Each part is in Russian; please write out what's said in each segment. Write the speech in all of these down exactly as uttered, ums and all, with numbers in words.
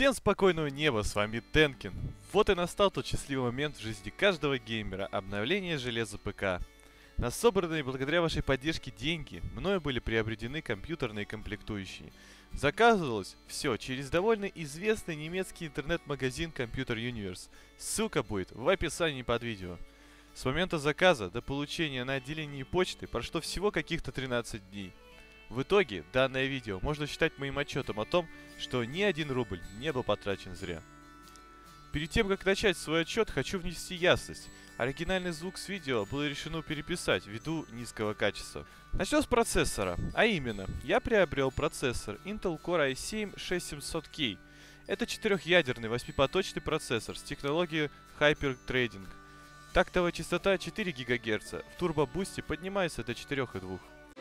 Всем спокойного неба, с вами Тенкин. Вот и настал тот счастливый момент в жизни каждого геймера – обновление железа ПК. На собранные благодаря вашей поддержке деньги мною были приобретены компьютерные комплектующие. Заказывалось все через довольно известный немецкий интернет-магазин Computer Universe. Ссылка будет в описании под видео. С момента заказа до получения на отделении почты прошло всего каких-то тринадцать дней. В итоге данное видео можно считать моим отчетом о том, что ни один рубль не был потрачен зря. Перед тем, как начать свой отчет, хочу внести ясность. Оригинальный звук с видео было решено переписать ввиду низкого качества. Начнем с процессора, а именно, я приобрел процессор Intel Core ай семь шесть семьсот кей. Это четырехъядерный восьмипоточный процессор с технологией Hyper-Threading. Тактовая частота четыре гигагерца, в турбо-бусте поднимается до четырёх и двух.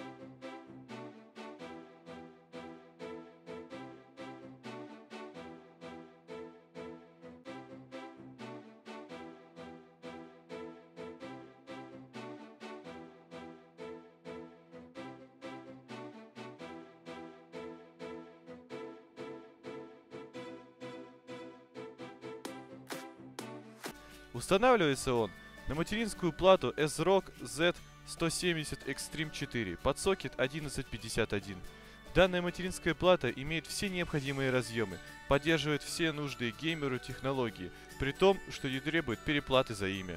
Устанавливается он на материнскую плату эс рок зет сто семьдесят Extreme четыре под сокет одиннадцать пятьдесят один. Данная материнская плата имеет все необходимые разъемы, поддерживает все нужные геймеру технологии, при том, что не требует переплаты за имя.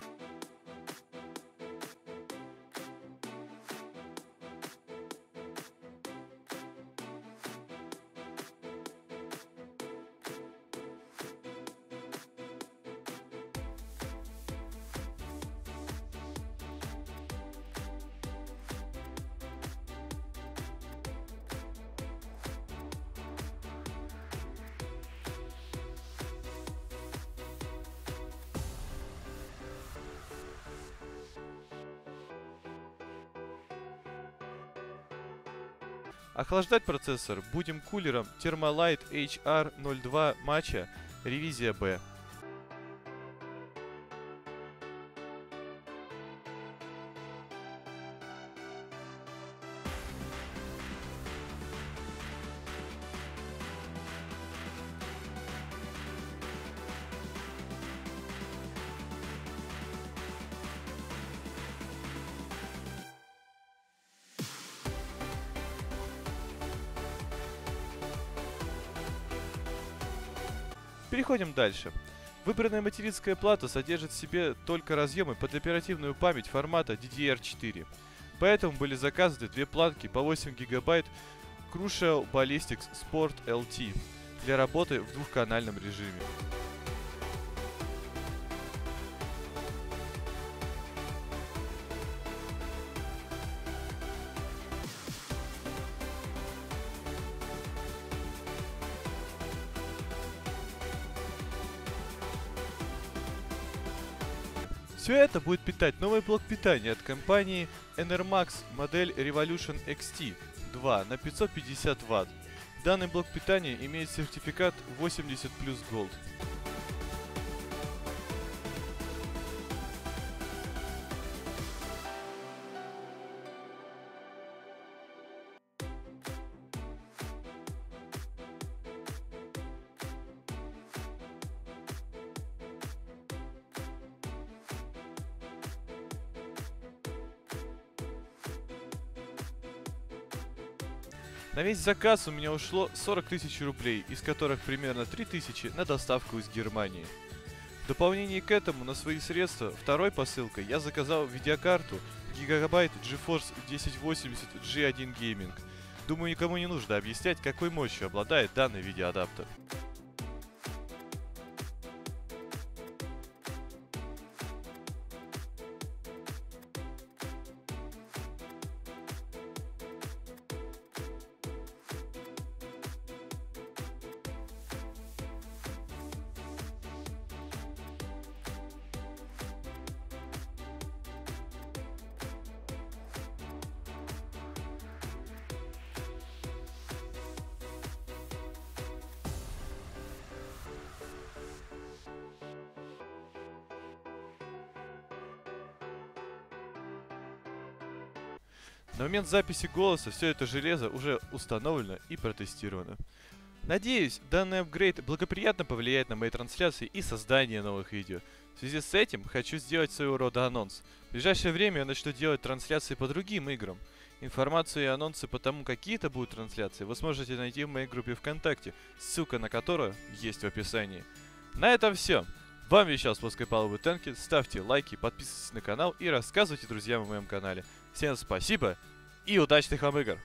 Охлаждать процессор будем кулером Thermalite эйч ар ноль два Matcha ревизия B. Переходим дальше. Выбранная материнская плата содержит в себе только разъемы под оперативную память формата ди ди эр четыре. Поэтому были заказаны две планки по восемь гигабайт Crucial Ballistics Sport эл ти для работы в двухканальном режиме. Все это будет питать новый блок питания от компании Enermax модель Revolution икс ти два на пятьсот пятьдесят ватт. Данный блок питания имеет сертификат восемьдесят плюс Gold. На весь заказ у меня ушло сорок тысяч рублей, из которых примерно три тысячи на доставку из Германии. В дополнение к этому на свои средства второй посылкой я заказал видеокарту Gigabyte GeForce десять восемьдесят джи один Gaming. Думаю, никому не нужно объяснять, какой мощью обладает данный видеоадаптер. На момент записи голоса все это железо уже установлено и протестировано. Надеюсь, данный апгрейд благоприятно повлияет на мои трансляции и создание новых видео. В связи с этим хочу сделать своего рода анонс. В ближайшее время я начну делать трансляции по другим играм. Информацию и анонсы по тому, какие это будут трансляции, вы сможете найти в моей группе ВКонтакте, ссылка на которую есть в описании. На этом все. Вам вещал с плоской палубы Тенкин. Ставьте лайки, подписывайтесь на канал и рассказывайте друзьям о моем канале. Всем спасибо и удачных вам игр!